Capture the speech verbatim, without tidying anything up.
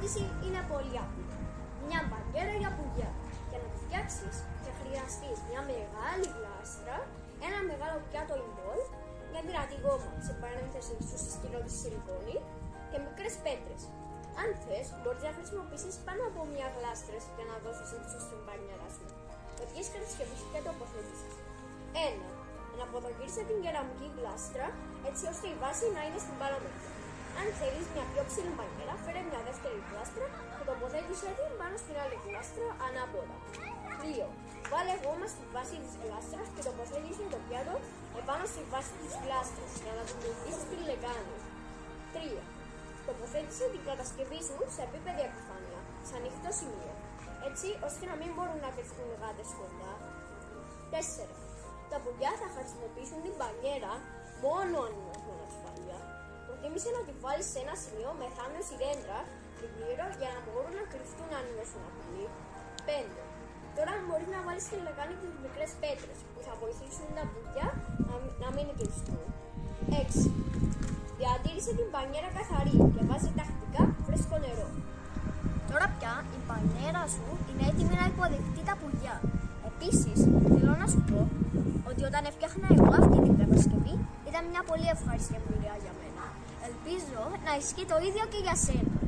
ερώτηση είναι πολύ απλή. Μια μπανιέρα για πουλιά. Για να τη φτιάξεις θα χρειαστείς μια μεγάλη γλάστρα, ένα μεγάλο πιάτο ιμπόλ, μια δυνατή γόμα, σε παρένθεση σου συσκηνώ τη σιλικόνη, και μικρές πέτρες. Αν θες, μπορείς να χρησιμοποιήσεις πάνω από μια γλάστρες για να δώσεις ύψος στην μπανιέρα σου. Με ποιες κατασκευές και τοποθετήσεις. ένα. Αναποδογύρισε την κεραμική γλάστρα έτσι ώστε η βάση να είναι στην παραμέτρη. Αν θέλεις μια πιο ψηλή μπανιέρα, φέρε μια δεύτερη γλάστρα και τοποθέτησε την πάνω στην άλλη γλάστρα ανάποδα. δύο. Βάλε γόμα στη βάση της γλάστρας και τοποθέτησε το πιάτο επάνω στη βάση της γλάστρας για να δημιουργήσεις την λεκάνη. τρία. Τοποθέτησε την κατασκευή σου σε επίπεδη επιφάνεια, σε ανοιχτό σημείο, έτσι ώστε να μην μπορούν να κρυφτούν γάτες κοντά. τέσσερα. Τα πουλιά θα χρησιμοποιήσουν την μπανιέρα μόνο αν είναι με ασφάλεια. Προτίμησε να τη βάλεις σε ένα σημείο με θάμνος ή δέντρα γύρω για να μπορούν να κρυφτούν αν νιώσουν απειλή. πέντε. Τώρα μπορείς να βάλεις στη λεκάνη τις μικρές πέτρες που θα βοηθήσουν τα πουλιά να, να μην κρυφτούν. έξι. Διατήρησε την μπανιέρα καθαρή και βάζει τακτικά φρέσκο νερό. Τώρα πια η μπανιέρα σου είναι έτοιμη να υποδεχτεί τα πουλιά. Επίσης, θέλω να σου πω ότι όταν έφτιαχνα εγώ αυτή την κατασκευή ήταν μια πολύ ευχάριστη εμπειρία για μένα. Ελπίζω να ισχύει το ίδιο και για σένα.